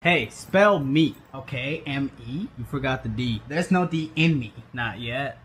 Hey, spell me, okay? M-E? You forgot the D. There's no D in me. Not yet.